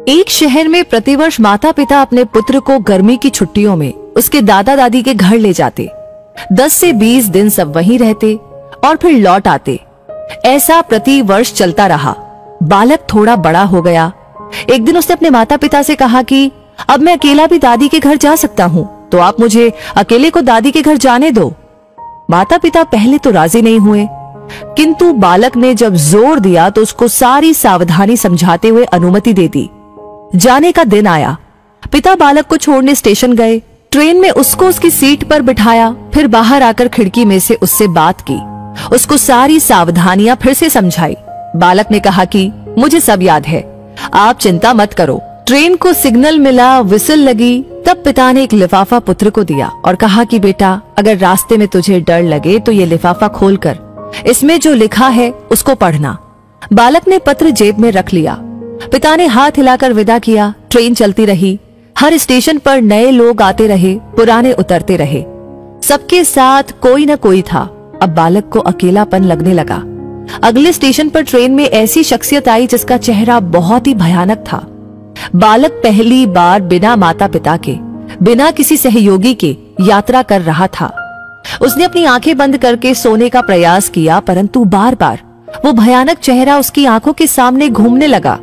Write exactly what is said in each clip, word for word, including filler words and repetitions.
एक शहर में प्रतिवर्ष माता पिता अपने पुत्र को गर्मी की छुट्टियों में उसके दादा दादी के घर ले जाते। दस से बीस दिन सब वहीं रहते और फिर लौट आते। ऐसा प्रति वर्ष चलता रहा। बालक थोड़ा बड़ा हो गया। एक दिन उसने अपने माता पिता से कहा कि अब मैं अकेला भी दादी के घर जा सकता हूँ, तो आप मुझे अकेले को दादी के घर जाने दो। माता पिता पहले तो राजी नहीं हुए, किंतु बालक ने जब जोर दिया तो उसको सारी सावधानी समझाते हुए अनुमति दे दी। जाने का दिन आया। पिता बालक को छोड़ने स्टेशन गए। ट्रेन में उसको उसकी सीट पर बिठाया, फिर बाहर आकर खिड़की में से उससे बात की, उसको सारी सावधानियां फिर से समझाई। बालक ने कहा कि मुझे सब याद है, आप चिंता मत करो। ट्रेन को सिग्नल मिला, विसिल लगी, तब पिता ने एक लिफाफा पुत्र को दिया और कहा कि बेटा, अगर रास्ते में तुझे डर लगे तो ये लिफाफा खोलकर इसमें जो लिखा है उसको पढ़ना। बालक ने पत्र जेब में रख लिया। पिता ने हाथ हिलाकर विदा किया। ट्रेन चलती रही। हर स्टेशन पर नए लोग आते रहे, पुराने उतरते रहे। सबके साथ कोई न कोई था। अब बालक को अकेलापन लगने लगा। अगले स्टेशन पर ट्रेन में ऐसी शख्सियत आई जिसका चेहरा बहुत ही भयानक था। बालक पहली बार बिना माता पिता के, बिना किसी सहयोगी के यात्रा कर रहा था। उसने अपनी आंखें बंद करके सोने का प्रयास किया, परंतु बार बार वो भयानक चेहरा उसकी आंखों के सामने घूमने लगा।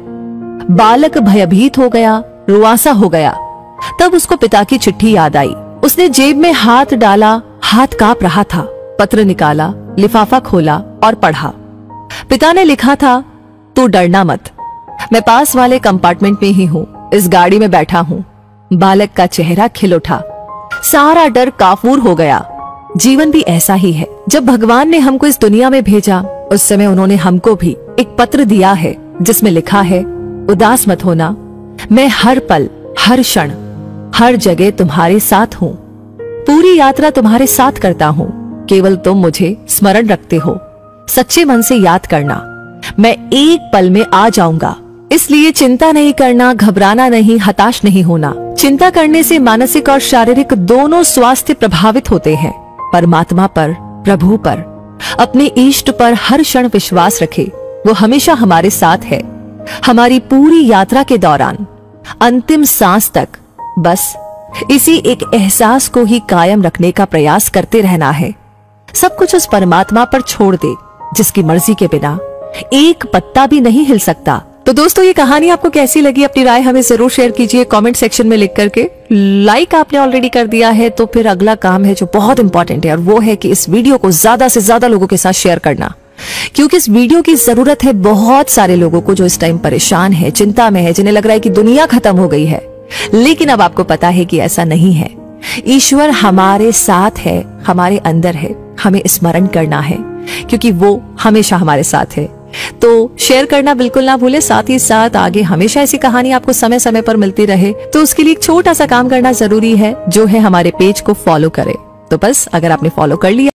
बालक भयभीत हो गया, रुआंसा हो गया। तब उसको पिता की चिट्ठी याद आई। उसने जेब में हाथ डाला, हाथ कांप रहा था। पत्र निकाला, लिफाफा खोला और पढ़ा। पिता ने लिखा था, तू डरना मत, मैं पास वाले कंपार्टमेंट में ही हूँ, इस गाड़ी में बैठा हूँ। बालक का चेहरा खिल उठा। सारा डर काफूर हो गया। जीवन भी ऐसा ही है। जब भगवान ने हमको इस दुनिया में भेजा, उस समय उन्होंने हमको भी एक पत्र दिया है जिसमें लिखा है, उदास मत होना, मैं हर पल, हर क्षण, हर जगह तुम्हारे साथ हूँ। पूरी यात्रा तुम्हारे साथ करता हूँ, केवल तुम मुझे स्मरण रखते हो। सच्चे मन से याद करना, मैं एक पल में आ जाऊंगा। इसलिए चिंता नहीं करना, घबराना नहीं, हताश नहीं होना। चिंता करने से मानसिक और शारीरिक दोनों स्वास्थ्य प्रभावित होते हैं। परमात्मा पर, प्रभु पर, अपने इष्ट पर हर क्षण विश्वास रखे। वो हमेशा हमारे साथ है, हमारी पूरी यात्रा के दौरान, अंतिम सांस तक। बस इसी एक एहसास को ही कायम रखने का प्रयास करते रहना है। सब कुछ उस परमात्मा पर छोड़ दे जिसकी मर्जी के बिना एक पत्ता भी नहीं हिल सकता। तो दोस्तों, ये कहानी आपको कैसी लगी? अपनी राय हमें जरूर शेयर कीजिए कमेंट सेक्शन में लिख करके। लाइक आपने ऑलरेडी कर दिया है तो फिर अगला काम है जो बहुत इंपॉर्टेंट है, और वो है कि इस वीडियो को ज्यादा से ज्यादा लोगों के साथ शेयर करना, क्योंकि इस वीडियो की जरूरत है बहुत सारे लोगों को जो इस टाइम परेशान है, चिंता में है, जिन्हें लग रहा है कि दुनिया खत्म हो गई है। लेकिन अब आपको पता है कि ऐसा नहीं है। ईश्वर हमारे साथ है, हमारे अंदर है। हमें स्मरण करना है क्योंकि वो हमेशा हमारे साथ है। तो शेयर करना बिल्कुल ना भूले। साथ ही साथ आगे हमेशा ऐसी कहानी आपको समय समय पर मिलती रहे, तो उसके लिए एक छोटा सा काम करना जरूरी है, जो है हमारे पेज को फॉलो करें। तो बस अगर आपने फॉलो कर लिया